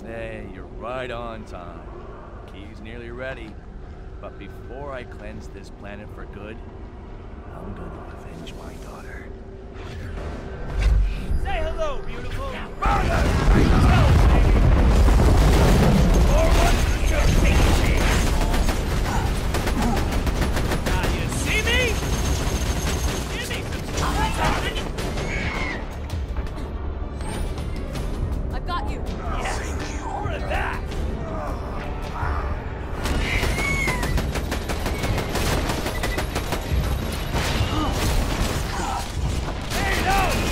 Hey, you're right on time. Key's nearly ready. But before I cleanse this planet for good, I'm gonna avenge my daughter. Say hello, beautiful! Now you see me? Give me some I've got you. Yes! More of that! Hey, no!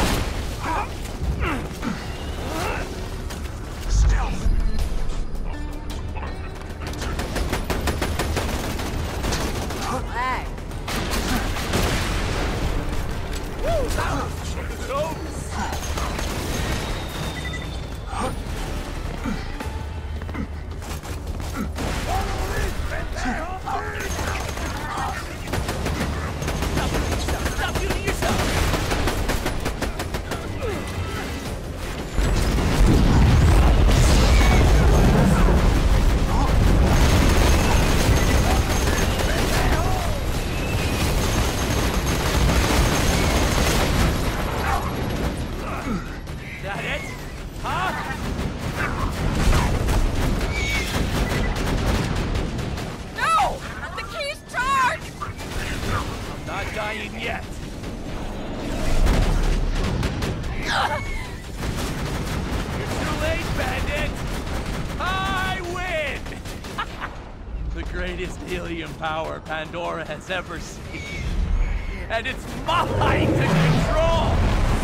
Lag. Woo! That was close! Stop shooting yourself! That it? Huh? No! The key's charged! I'm not dying yet. You're too late, Bandit! I win! The greatest helium power Pandora has ever seen. And it's mine to control!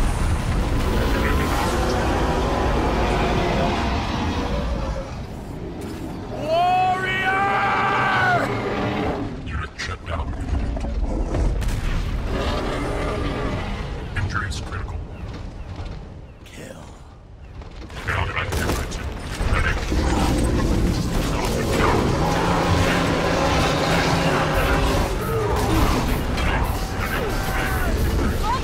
Warrior! Unit shut down. Injury is critical. Kill. Down and activity. Medic. Oh!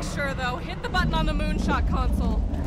sure, though. Hit the button on the moonshot console.